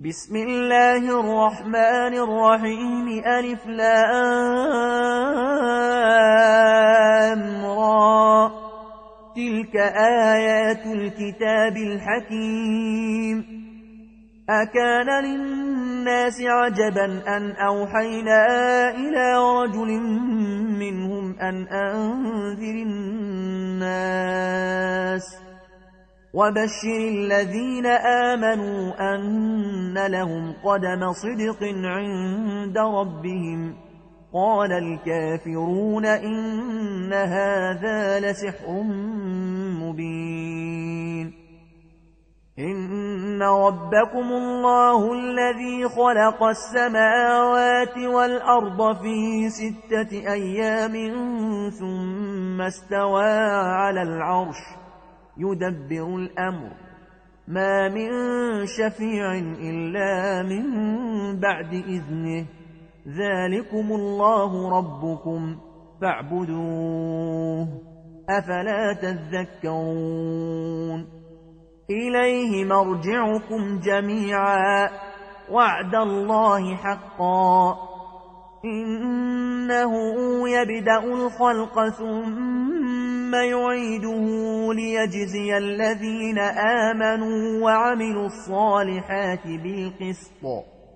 بسم الله الرحمن الرحيم ألف لام را تلك آيات الكتاب الحكيم أكان للناس عجبا أن أوحينا إلى رجل منهم أن أنذر الناس وبشر الذين آمنوا أن لهم قدم صدق عند ربهم قال الكافرون إن هذا لسحر مبين إن ربكم الله الذي خلق السماوات والأرض في 6 أيام ثم استوى على العرش يدبر الأمر ما من شفيع إلا من بعد إذنه ذلكم الله ربكم فاعبدوه أفلا تذكرون إليه مرجعكم جميعا وعد الله حقا إنه يبدأ الخلق ثم يعيده ليجزي الذين آمنوا وعملوا الصالحات بالقسط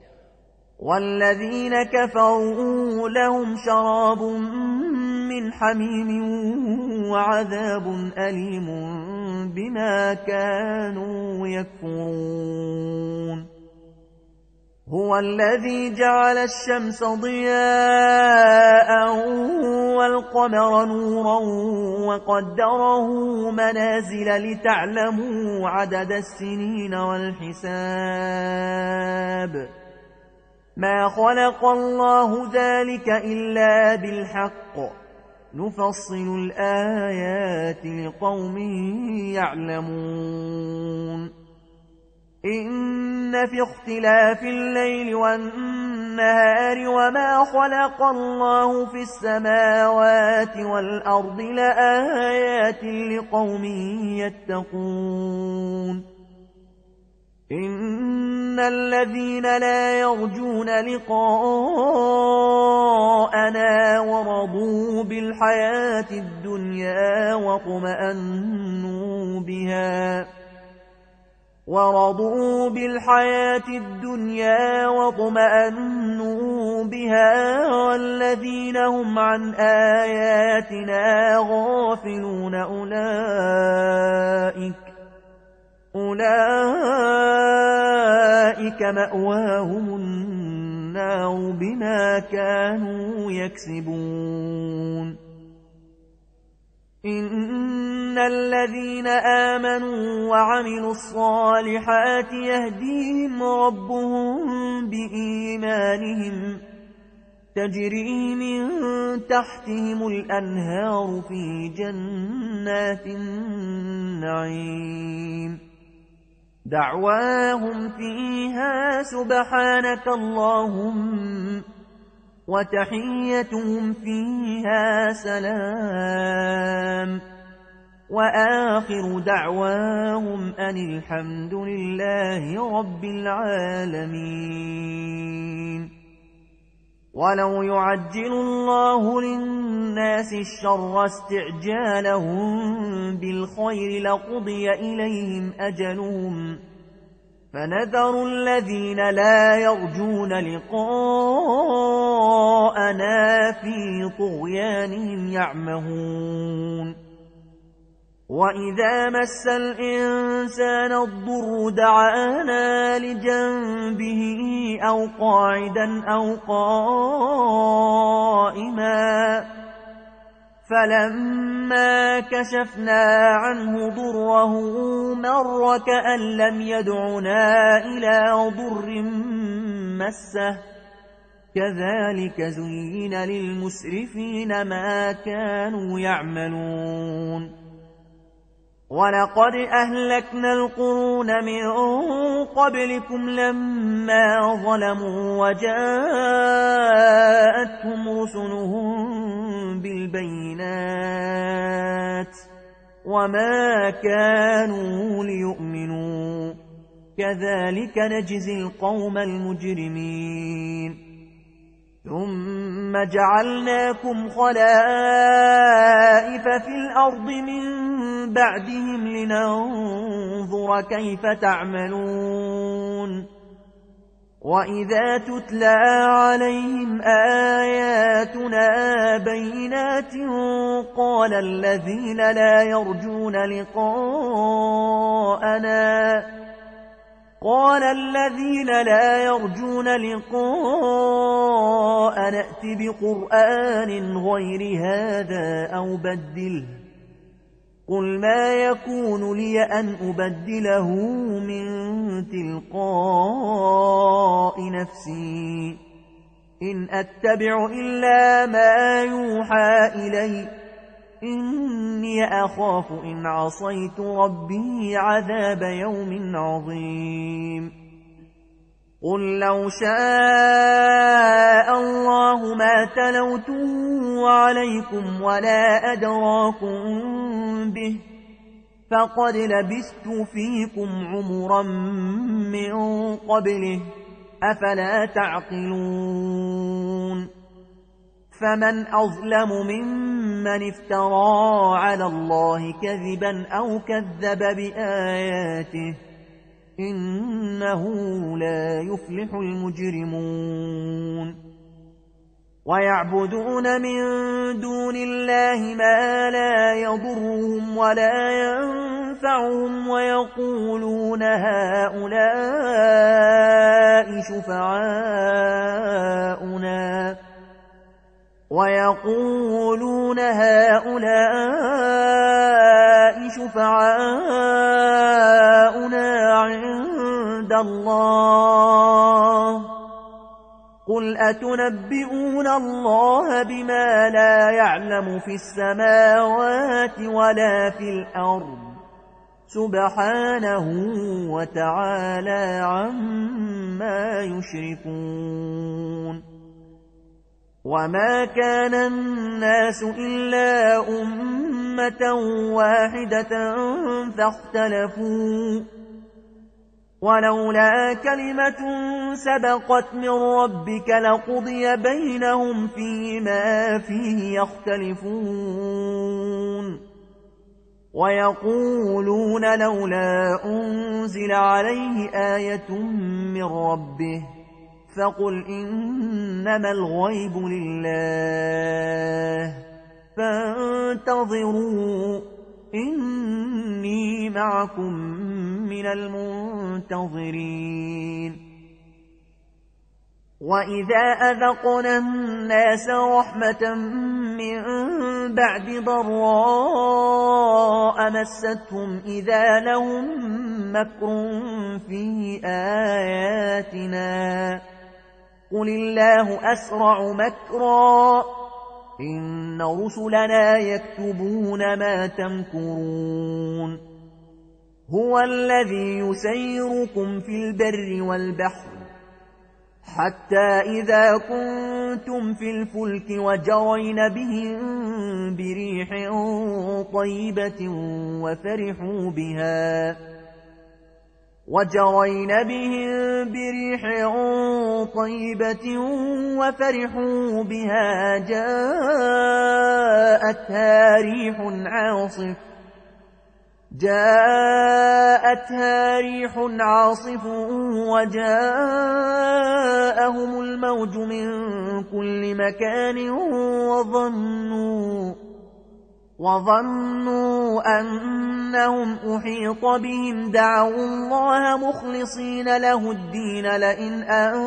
والذين كفروا لهم شراب من حميم وعذاب أليم بما كانوا يكفرون هو الذي جعل الشمس ضياء والقمر نورا وقدره منازل لتعلموا عدد السنين والحساب ما خلق الله ذلك إلا بالحق نفصل الآيات لقوم يعلمون إن في اختلاف الليل والنهار وما خلق الله في السماوات والأرض لآيات لقوم يتقون إن الذين لا يرجون لقاءنا ورضوا بالحياة الدنيا واطمأنوا بها والذين هم عن آياتنا غافلون أولئك مأواهم النار بما كانوا يكسبون إن الذين آمنوا وعملوا الصالحات يهديهم ربهم بإيمانهم تجري من تحتهم الأنهار في جنات النعيم دعواهم فيها سبحانك اللهم وتحيتهم فيها سلام وآخر دعواهم أن الحمد لله رب العالمين ولو يعجل الله للناس الشر استعجالهم بالخير لقضي إليهم أجلهم فنذر الذين لا يرجون لقاءنا في طغيانهم يعمهون وإذا مس الإنسان الضر دعانا لجنبه أو قاعدا أو قائما فلما كشفنا عنه ضره مر كأن لم يدعنا إلى ضر مسه كذلك زين للمسرفين ما كانوا يعملون ولقد أهلكنا القرون من قبلكم لما ظلموا وجاءتهم رسلهم بالبينات وما كانوا ليؤمنوا كذلك نجزي القوم المجرمين ثم جعلناكم خلائف في الأرض من بعدهم لننظر كيف تعملون وإذا تتلى عليهم آياتنا بينات قال الذين لا يرجون لقاء نأت بقرآن غير هذا أو بدله قل ما يكون لي أن أبدله من تلقاء نفسي إن أتبع إلا ما يوحى إلي إني أخاف إن عصيت ربي عذاب يوم عظيم قل لو شاء الله ما تلوته عليكم ولا أدراكم به فقد لبثت فيكم عمرا من قبله أفلا تعقلون فمن أظلم ممن افترى على الله كذبا أو كذب بآياته إنه لا يفلح المجرمون ويعبدون من دون الله ما لا يضرهم ولا ينفعهم ويقولون هؤلاء شفعاؤنا عند الله قل أتنبئون الله بما لا يعلم في السماوات ولا في الأرض سبحانه وتعالى عما يشركون وما كان الناس إلا أمة واحدة فاختلفوا ولولا كلمة سبقت من ربك لقضي بينهم فيما فيه يختلفون ويقولون لولا أنزل عليه آية من ربه فقل إنما الغيب لله فانتظروا إني معكم من المنتظرين وإذا أذقنا الناس رحمة من بعد ضراء مستهم إذا لهم مكر في آياتنا قل الله أسرع مكرا إن رسلنا يكتبون ما تمكرون هو الذي يسيركم في البر والبحر حتى إذا كنتم في الفلك وجرين بهم بريح طيبة وفرحوا بها جاءتها ريح عاصف وجاءهم الموج من كل مكان وظنوا أنهم أحيط بهم دعوا الله مخلصين له الدين لئن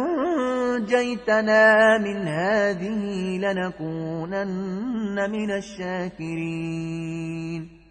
أنجيتنا من هذه لنكونن من الشاكرين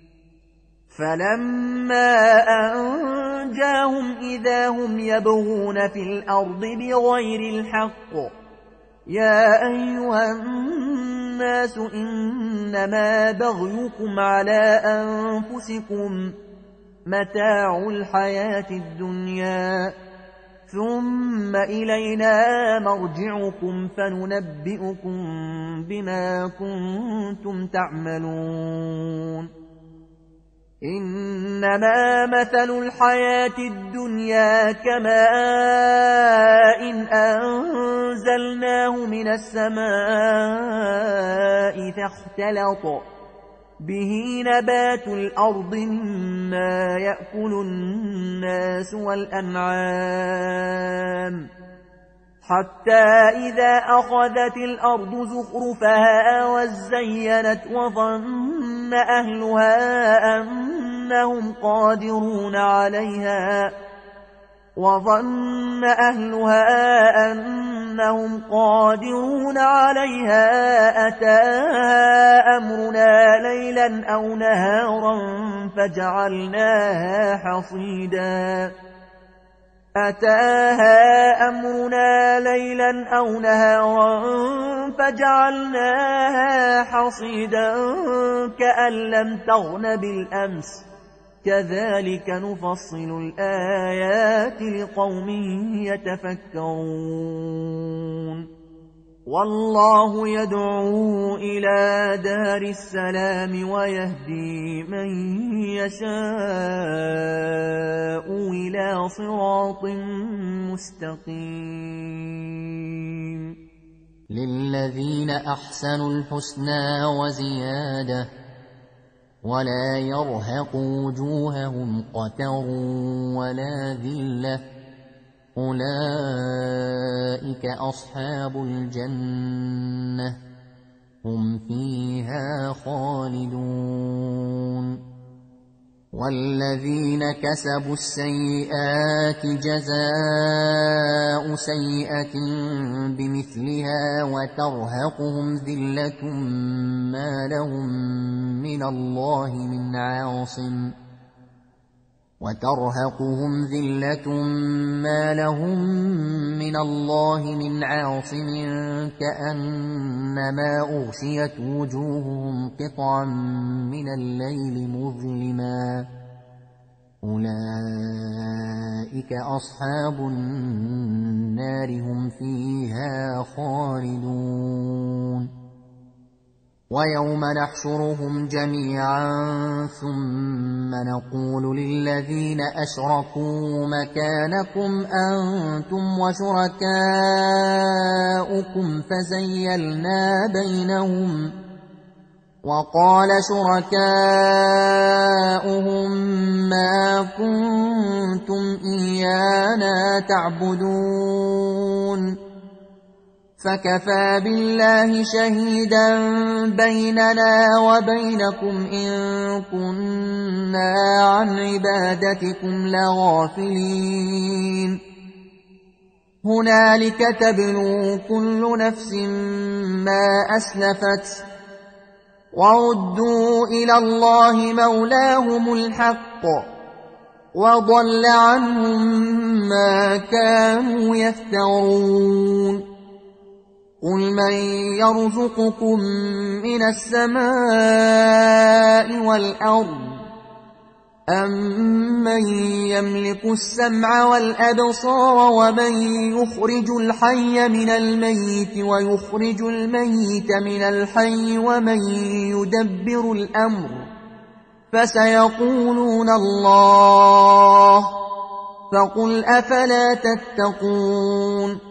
فلما أنجاهم إذا هم يبغون في الأرض بغير الحق يا أيها الناس إنما بغيكم على أنفسكم متاع الحياة الدنيا ثم إلينا مرجعكم فننبئكم بما كنتم تعملون إنما مثل الحياة الدنيا كماء أنزلناه من السماء فاختلط به نبات الأرض مما يأكل الناس والأنعام حتى إذا أخذت الأرض زخرفها وزينت وظن أهلها أنهم قادرون عليها أتاها أمرنا ليلا أو نهارا فجعلناها حصيدا كأن لم تغن بالأمس كذلك نفصل الآيات لقوم يتفكرون والله يدعو إلى دار السلام ويهدي من يشاء إلى صراط مستقيم للذين أحسنوا الحسنى وزيادة ولا يرهق وجوههم قتر ولا ذلة أولئك أصحاب الجنة هم فيها خالدون والذين كسبوا السيئات جزاء سيئة بمثلها وترهقهم ذلة ما لهم من الله من عاصم كأنما أغشيت وجوههم قطعا من الليل مظلما أولئك أصحاب النار هم فيها خالدون ويوم نحشرهم جميعا ثم نقول للذين أشركوا مكانكم أنتم وشركاؤكم فزيلنا بينهم وقال شركاؤهم ما كنتم إيانا تعبدون فكفى بالله شهيدا بيننا وبينكم إن كنا عن عبادتكم لغافلين هنالك تبلو كل نفس ما أسلفت وردوا إلى الله مولاهم الحق وضل عنهم ما كانوا يفترون قل من يرزقكم من السماء والأرض أمن يملك السمع والأبصار ومن يخرج الحي من الميت ويخرج الميت من الحي ومن يدبر الأمر فسيقولون الله فقل أفلا تتقون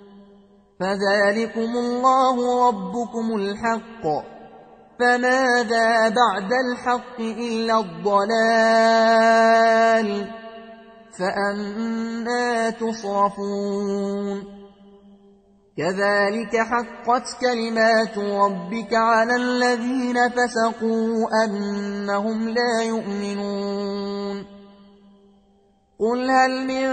فذلكم الله ربكم الحق فماذا بعد الحق إلا الضلال فأنى تصرفون كذلك حقت كلمات ربك على الذين فسقوا أنهم لا يؤمنون قل هل من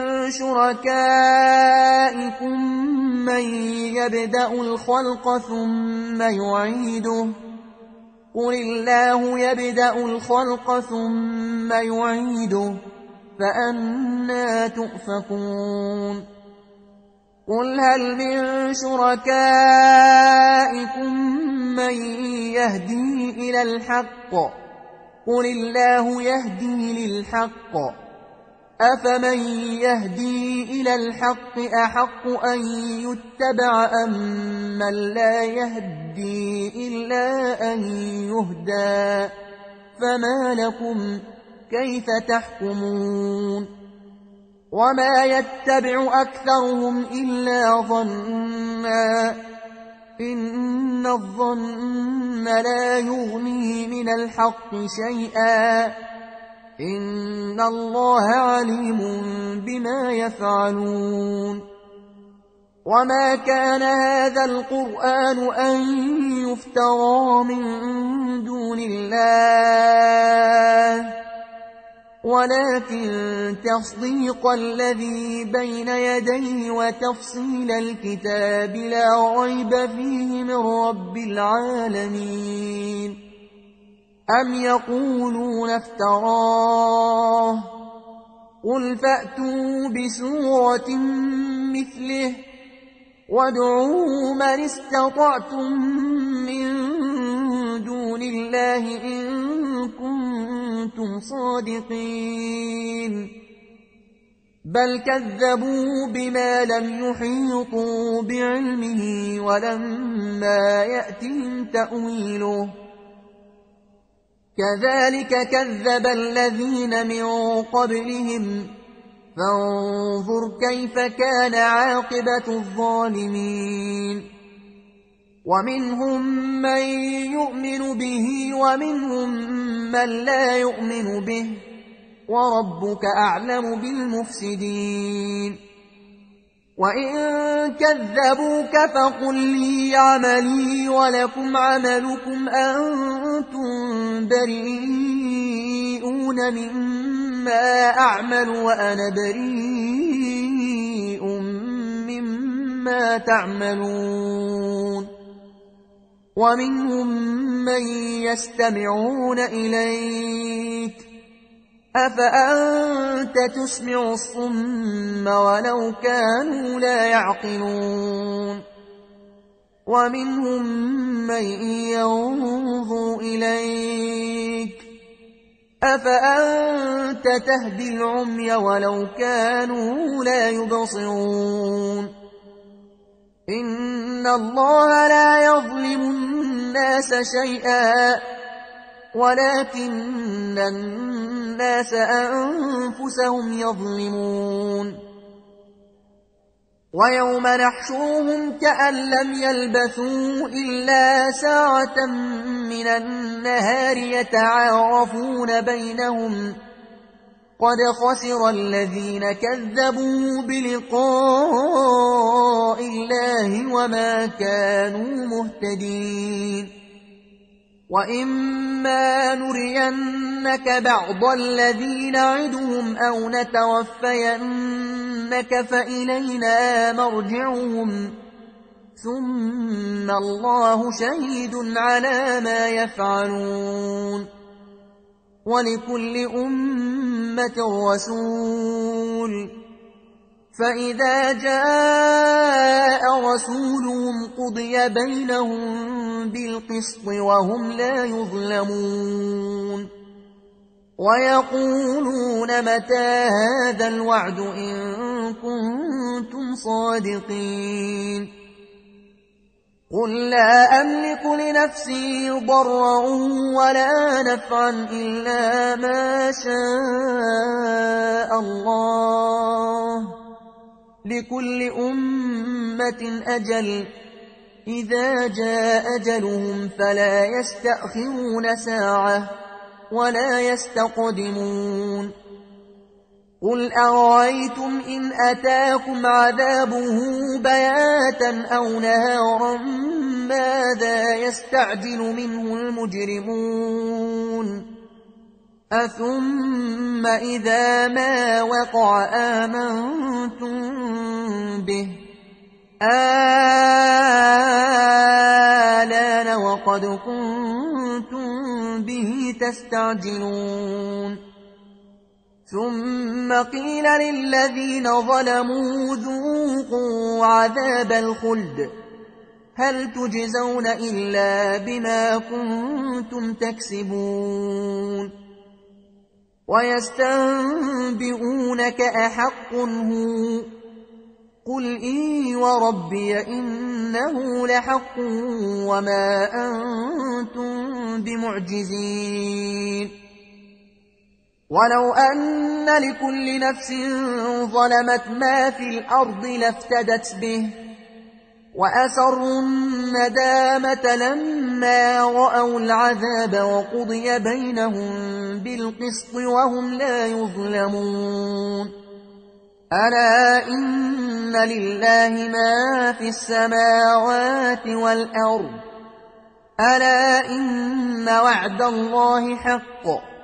شركائكم من يبدأ الخلق ثم يعيده قل الله يبدأ الخلق ثم يعيده فأنى تؤفكون قل هل من شركائكم من يهدي إلى الحق قل الله يهدي للحق أفمن يهدي إلى الحق أحق أن يتبع أم من لا يهدي إلا أن يهدى كيف تحكمون وما يتبع أكثرهم إلا ظنا إن الظن لا يغني من الحق شيئا إن الله عليم بما يفعلون وما كان هذا القرآن أن يفترى من دون الله ولكن تصديق الذي بين يديه وتفصيل الكتاب لا ريب فيه من رب العالمين أم يقولون افتراه قل فأتوا بسورة مثله وادعوا من استطعتم من دون الله إن كنتم صادقين بل كذبوا بما لم يحيطوا بعلمه ولما يأتهم تأويله كذلك كذب الذين من قبلهم فانظر كيف كان عاقبة الظالمين ومنهم من يؤمن به ومنهم من لا يؤمن به وربك أعلم بالمفسدين وإن كذبوك فقل لي عملي ولكم عملكم أنتم بريئون مما أعمل وأنا بريء مما تعملون ومنهم من يستمعون إليك أفأنت تسمع الصم ولو كانوا لا يعقلون ومنهم من ينظر إليك أفأنت تهدي العمي ولو كانوا لا يبصرون إن الله لا يظلم الناس شيئا ولكن الناس أنفسهم يظلمون ويوم نحشرهم كأن لم يلبثوا إلا ساعة من النهار يتعارفون بينهم قد خسر الذين كذبوا بلقاء الله وما كانوا مهتدين وإما نرينك بعض الذي نعدهم أو نتوفينك فإلينا مرجعهم ثم الله شهيد على ما يفعلون ولكل أمة رسول فإذا جاء رسولهم قضي بينهم بالقسط وهم لا يظلمون ويقولون متى هذا الوعد إن كنتم صادقين قل لا أملك لنفسي ضرا ولا نفعا إلا ما شاء الله لكل أمة أجل إذا جاء أجلهم فلا يستأخرون ساعة ولا يستقدمون قل أرأيتم إن أتاكم عذابه بياتا أو نهارا ماذا يستعجل منه المجرمون أثم إذا ما وقع آمنتم به آلان وقد كنتم به تستعجلون ثم قيل للذين ظلموا ذوقوا عذاب الخلد هل تجزون إلا بما كنتم تكسبون ويستنبئونك أحق هو قل إي وربي إنه لحق وما أنتم بمعجزين ولو أن لكل نفس ظلمت ما في الأرض لافتدت به وأسروا الندامة لما رأوا العذاب وقضي بينهم بالقسط وهم لا يظلمون ألا إن لله ما في السماوات والأرض ألا إن وعد الله حق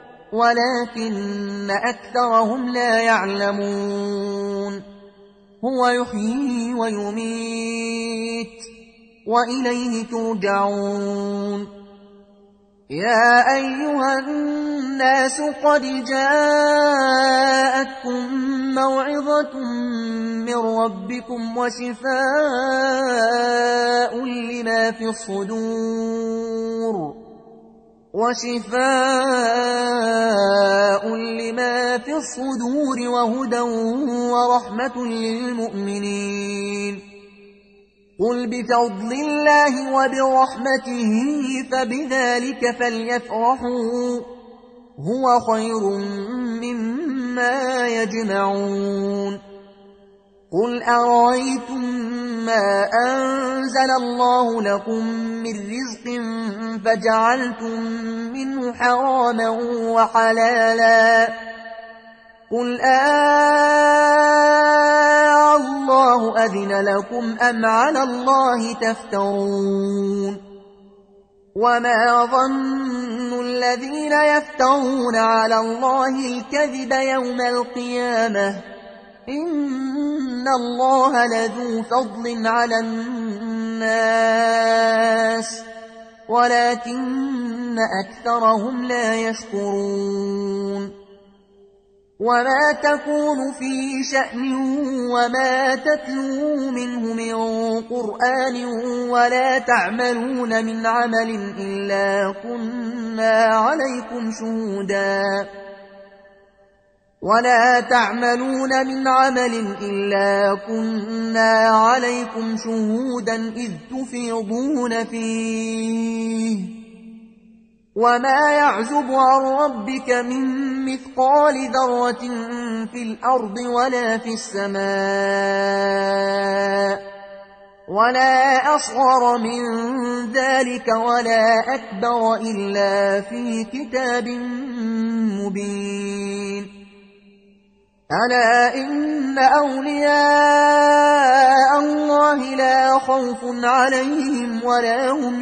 ولكن أكثرهم لا يعلمون هو يحيي ويميت وإليه ترجعون يا أيها الناس قد جاءتكم موعظة من ربكم وشفاء لما في الصدور وهدى ورحمة للمؤمنين قل بفضل الله وبرحمته فبذلك فليفرحوا هو خير مما يجمعون قل أرأيتم ما أنزل الله لكم من رزق فجعلتم منه حراما وحلالا قل الله أذن لكم أم على الله تفترون وما ظن الذين يفترون على الله الكذب يوم القيامة إن الله لذو فضل على الناس ولكن أكثرهم لا يشكرون وما تكون في شأن وما تتلو منه من قرآن ولا تعملون من عمل إلا كنا عليكم شهودا إذ تفيضون فيه وما يعزب عن ربك من مثقال ذرة في الأرض ولا في السماء ولا أصغر من ذلك ولا أكبر إلا في كتاب مبين ألا إن أولياء الله لا خوف عليهم ولا هم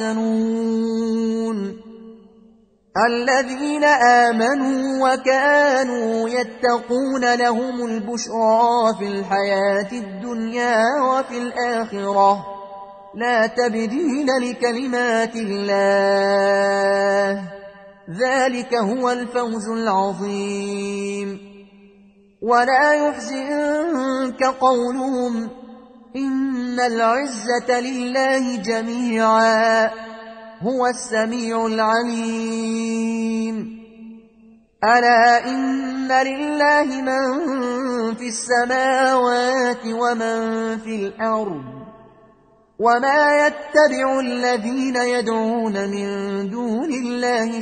يحزنون الذين آمنوا وكانوا يتقون لهم البشرى في الحياة الدنيا وفي الآخرة لا تبديل لكلمات الله ذلك هو الفوز العظيم ولا يحزنك قولهم إن العزة لله جميعا هو السميع العليم ألا إن لله من في السماوات ومن في الأرض وما يتبع الذين يدعون من دون الله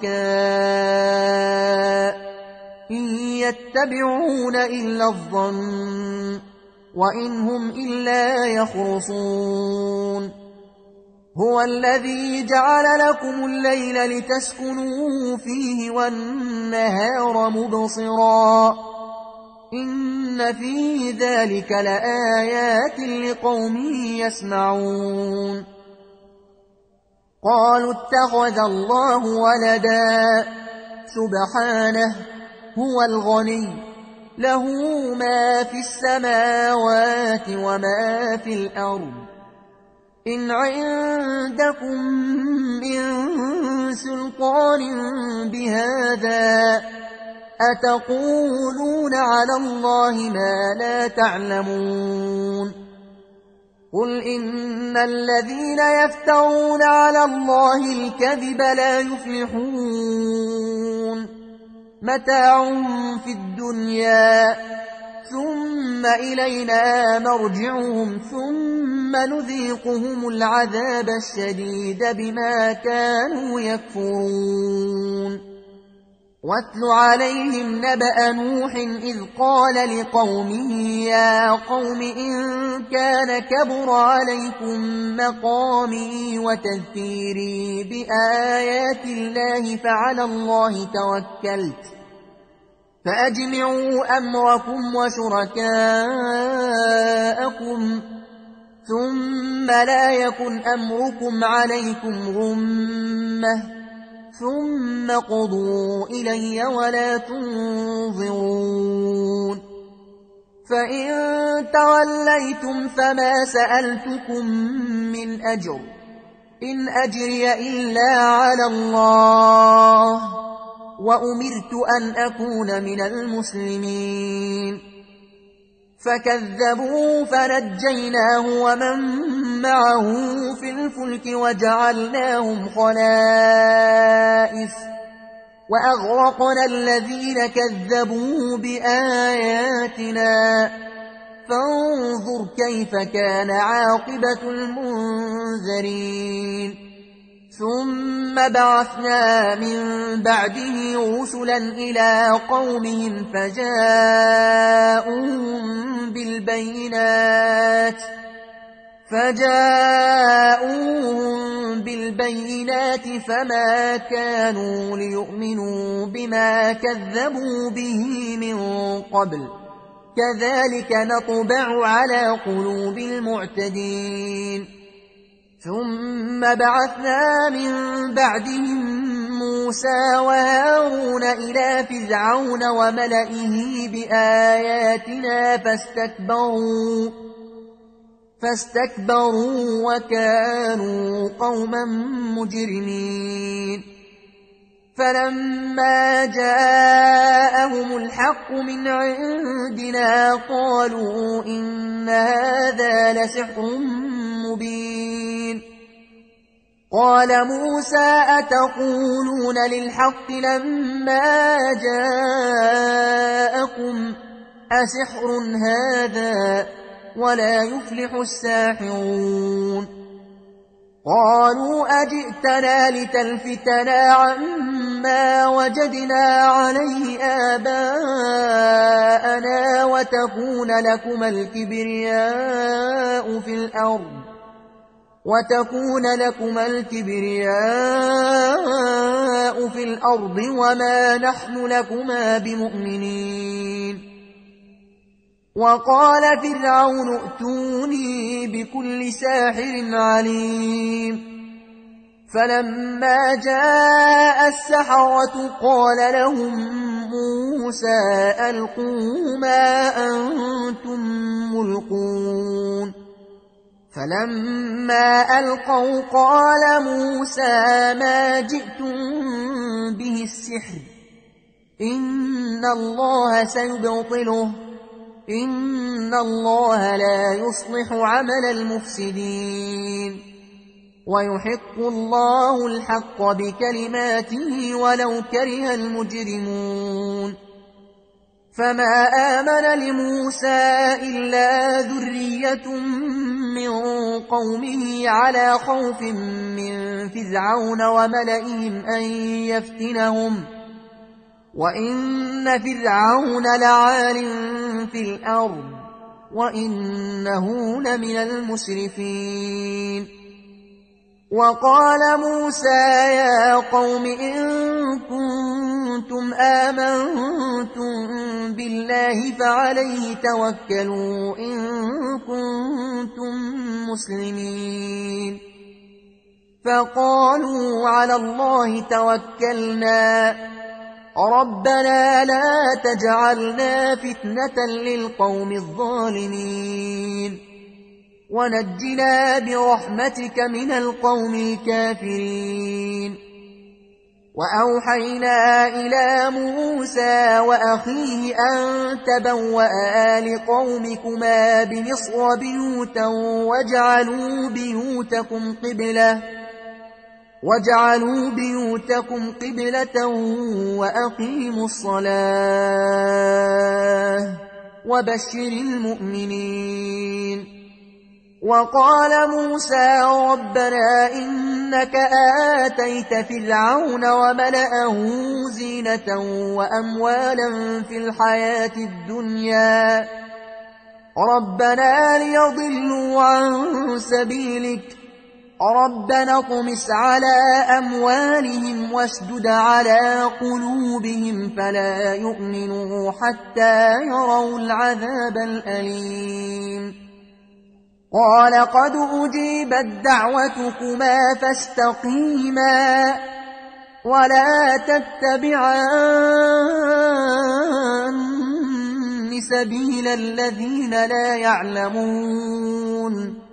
شركاء إن يتبعون إلا الظن وإن هم إلا يخرصون هو الذي جعل لكم الليل لتسكنوا فيه والنهار مبصرا إن في ذلك لآيات لقوم يسمعون قالوا اتخذ الله ولدا سبحانه هو الغني له ما في السماوات وما في الأرض إن عندكم من سلطان بهذا أتقولون على الله ما لا تعلمون قل إن الذين يفترون على الله الكذب لا يفلحون متاع في الدنيا ثم إلينا مرجعهم ثم نذيقهم العذاب الشديد بما كانوا يكفرون واتل عليهم نبأ نوح إذ قال لقومه يا قوم إن كان كبر عليكم مقامي وتذكيري بآيات الله فعلى الله توكلت فأجمعوا أمركم وشركاءكم ثم لا يكن أمركم عليكم غمة ثم قضوا إلي ولا تنظرون فإن توليتم فما سألتكم من أجر إن أجري إلا على الله وأمرت أن أكون من المسلمين فكذبوا فنجيناه ومن معه في الفلك وجعلناهم خلائف وأغرقنا الذين كذبوا بآياتنا فانظر كيف كان عاقبة المنذرين ثم بعثنا من بعده رسلا إلى قومهم فجاءوهم بالبينات فما كانوا ليؤمنوا بما كذبوا به من قبل كذلك نطبع على قلوب المعتدين ثم بعثنا من بعدهم موسى وهارون إلى فرعون وملئه بآياتنا فاستكبروا وكانوا قوما مجرمين فلما جاءهم الحق من عندنا قالوا إن هذا لسحر مبين قال موسى أتقولون للحق لما جاءكم أسحر هذا ولا يفلح الساحرون قالوا أجئتنا لتلفتنا عما وجدنا عليه آباءنا وتكون لكما الكبرياء في الأرض وما نحن لكما بمؤمنين وقال فرعون ائتوني بكل ساحر عليم فلما جاء السحرة قال لهم موسى ألقوا ما أنتم ملقون فلما ألقوا قال موسى ما جئتم به السحر إن الله سيبطله إن الله لا يصلح عمل المفسدين ويحق الله الحق بكلماته ولو كره المجرمون فما آمن لموسى إلا ذرية من قومه على خوف من فرعون وملئهم أن يفتنهم وإن فرعون لعال في الأرض وإنه لمن المسرفين وقال موسى يا قوم إن كنتم آمنتم بالله فعليه توكلوا إن كنتم مسلمين فقالوا على الله توكلنا ربنا لا تجعلنا فتنة للقوم الظالمين ونجنا برحمتك من القوم الكافرين وأوحينا إلى موسى وأخيه أن تبوأ لقومكما بمصر بيوتا واجعلوا بيوتكم قبلة وأقيموا الصلاة وبشر المؤمنين وقال موسى ربنا إنك آتيت فرعون وملأه زينة وأموالا في الحياة الدنيا ربنا ليضلوا عن سبيلك ربنا اطمس على أموالهم واشدد على قلوبهم فلا يؤمنوا حتى يروا العذاب الأليم قال قد أجيبت دعوتكما فاستقيما ولا تتبعان سبيل الذين لا يعلمون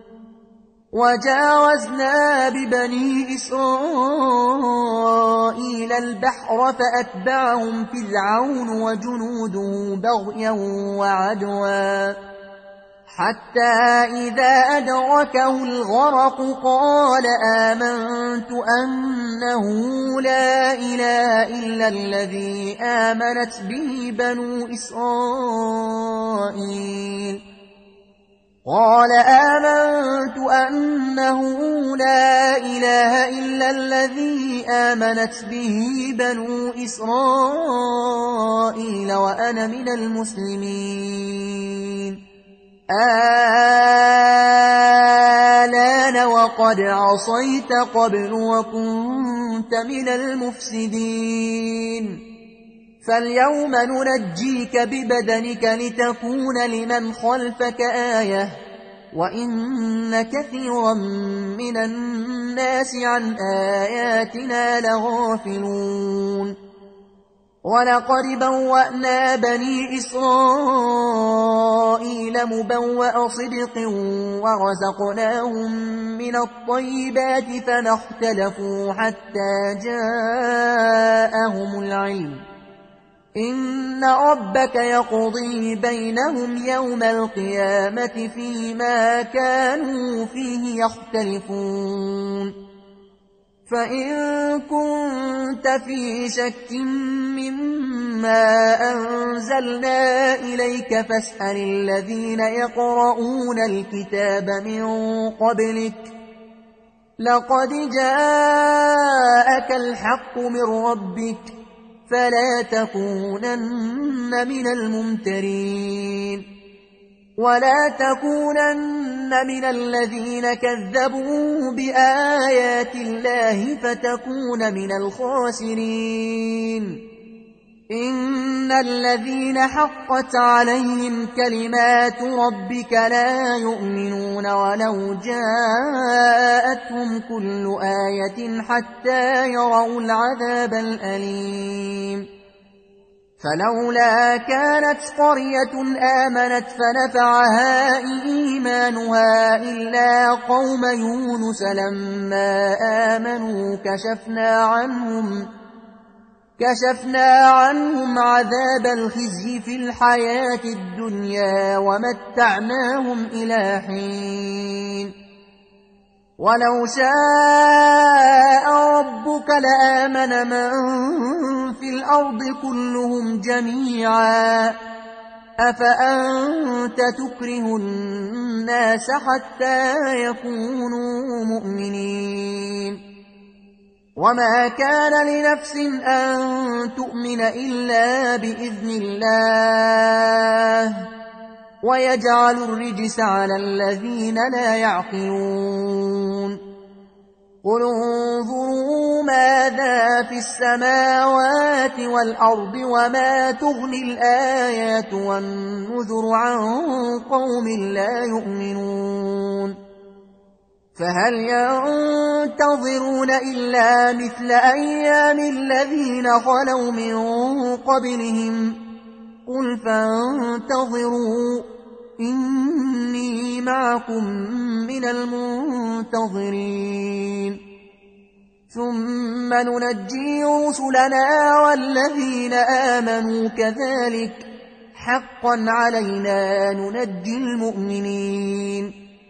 وجاوزنا ببني إسرائيل البحر فأتبعهم فرعون وجنوده بغيا وعدوا حتى إذا أدركه الغرق قال آمنت أنه لا إله إلا الذي آمنت به بنو إسرائيل قال آمنت أنه لا إله إلا الذي آمنت به بنو إسرائيل وأنا من المسلمين آلان وقد عصيت قبل وكنت من المفسدين فاليوم ننجيك ببدنك لتكون لمن خلفك آية وإن كثيرا من الناس عن آياتنا لغافلون ولقد بوأنا بني إسرائيل مبوأ صدق ورزقناهم من الطيبات فما اختلفوا حتى جاءهم العلم إن ربك يقضي بينهم يوم القيامة فيما كانوا فيه يختلفون فإن كنت في شك مما أنزلنا إليك فاسأل الذين يقرؤون الكتاب من قبلك لقد جاءك الحق من ربك فلا تكونن من الممترين ولا تكونن من الذين كذبوا بآيات الله فتكون من الخاسرين إن الذين حقت عليهم كلمات ربك لا يؤمنون ولو جاءتهم كل آية حتى يروا العذاب الأليم فلولا كانت قرية آمنت فنفعها إيمانها إلا قوم يونس لما آمنوا كشفنا عنهم عذاب الخزي في الحياة الدنيا ومتعناهم إلى حين ولو شاء ربك لآمن من في الأرض كلهم جميعا أفأنت تكره الناس حتى يكونوا مؤمنين وما كان لنفس أن تؤمن إلا بإذن الله ويجعل الرجس على الذين لا يعقلون قل انظروا ماذا في السماوات والأرض وما تغني الآيات والنذر عن قوم لا يؤمنون فهل ينتظرون إلا مثل أيام الذين خلوا من قبلهم قل فانتظروا إني معكم من المنتظرين ثم ننجي رسلنا والذين آمنوا كذلك حقا علينا ننجي المؤمنين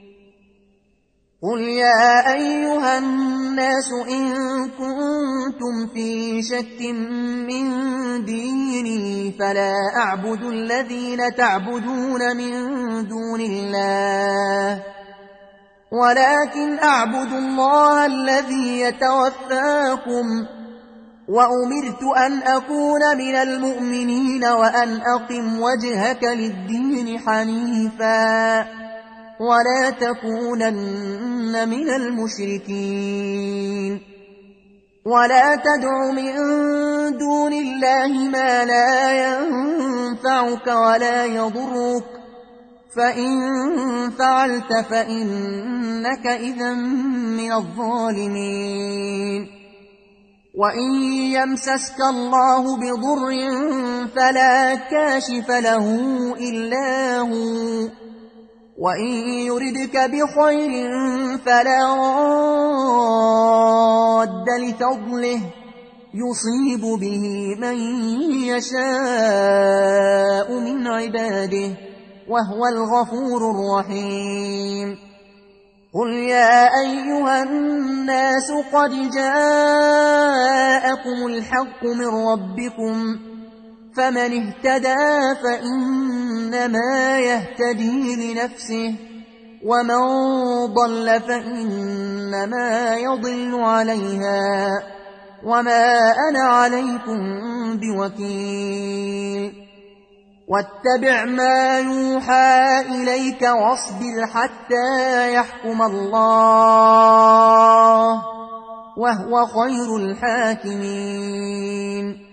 قل يا أيها الناس إن كنتم في شك من ديني فلا أعبد الذين تعبدون من دون الله ولكن أعبدوا الله الذي يتوفاكم، وأمرت أن أكون من المؤمنين وأن أقم وجهك للدين حنيفا ولا تكونن من المشركين. ولا تدع من دون الله ما لا ينفعك ولا يضرك، فإن فعلت فإنك إذا من الظالمين. وإن يمسسك الله بضر فلا كاشف له إلا هو، وإن يردك بخير فلا راد لفضله يصيب به من يشاء من عباده وهو الغفور الرحيم. قل يا أيها الناس قد جاءكم الحق من ربكم، فمن اهتدى فإنما يهتدي لنفسه، ومن ضل فإنما يضل عليها، وما أنا عليكم بوكيل. واتبع ما يوحى إليك واصبر حتى يحكم الله وهو خير الحاكمين.